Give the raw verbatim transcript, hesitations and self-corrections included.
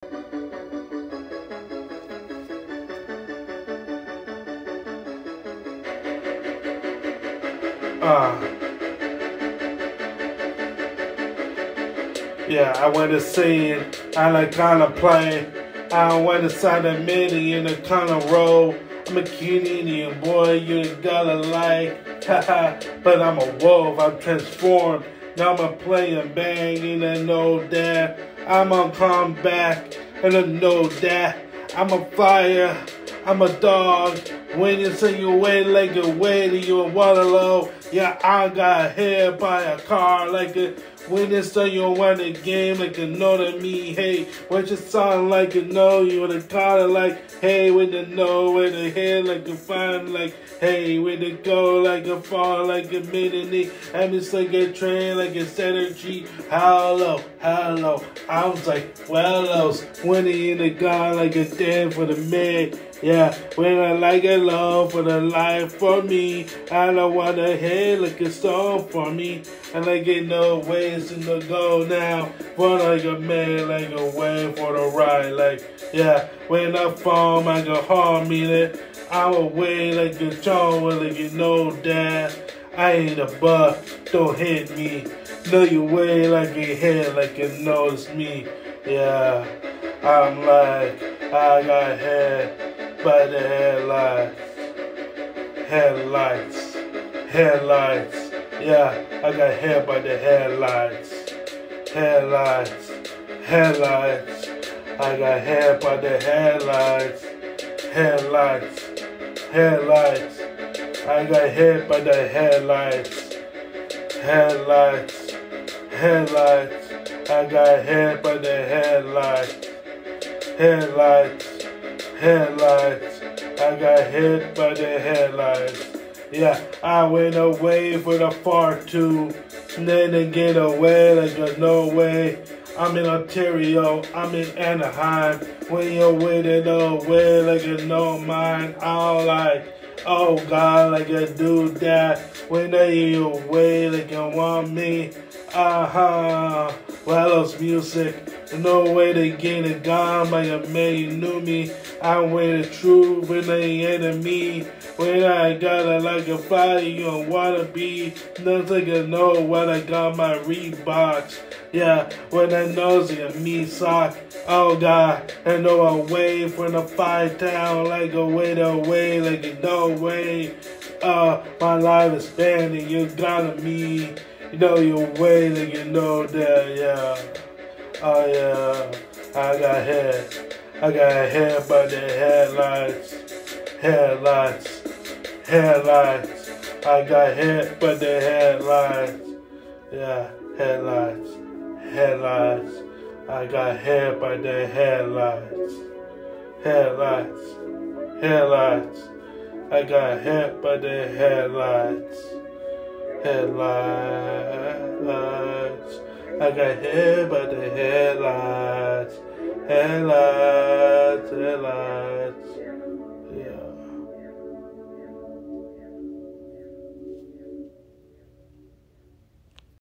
Uh, yeah, I went to see it. I like kind of play. I went inside the midi in the kind of roll. I'm a Canadian boy, you gotta like. Haha, but I'm a wolf, I'm transformed. Now I'm a play and bang, and I know that. I'm gonna come back, and I know that. I'm a fire, I'm a dog. When you say you wait like a waiter, you a Waterloo. Yeah, I got hit by a car like a. When you say you win the game like a know to me, hey. What you sound like you know, you wanna call it like, hey. When you know, when the head like a fine like, hey. When you go like a fall like a minute, and it's like a train like a energy. Hello, hello. I was like, well, when he in the gun like a dead for the man. Yeah, when I like it low for the life for me, I don't want to head like a song for me. And I get no ways to the go now. For like a man, like a way for the ride. Like, yeah, when I fall, I go harm me that. I'm away like a charm, like you know that. I ain't a buck, don't hit me. Know you way like a head, like you notice me. Yeah, I'm like, I got head. By the headlights, headlights, headlights. Yeah, I got hit by the headlights, headlights, headlights. I got hit by the headlights, headlights, headlights. I got hit by the headlights, headlights, headlights. I got hit by the headlights, headlights. Headlights, I got hit by the headlights. Yeah, I went away for the far too. Then to get away like a no way. I'm in Ontario, I'm in Anaheim. When you're waiting away like a no mind. I'm like, oh God, like I do that. When they away like you want me. Uh-huh. Well, it's music. No way to get it gone by a man you knew me. I went the truth when they enemy. When I got it like a fire, you don't wanna be. Nothing I know when I got my Reeboks. Yeah, when I know it's a me sock. Oh God, I know I wait from the fight town like a way to way, like a no way. Uh, my life is spanning, you got me. You know your way, like you know that, yeah. Oh yeah, I got hit. I got hit by the headlights, headlights, headlights. I got hit by the headlights. Yeah, headlights, headlights. I got hit by the headlights, headlights, headlights. I got hit by the headlights, headlights. I got hit by the headlights, headlights, headlights.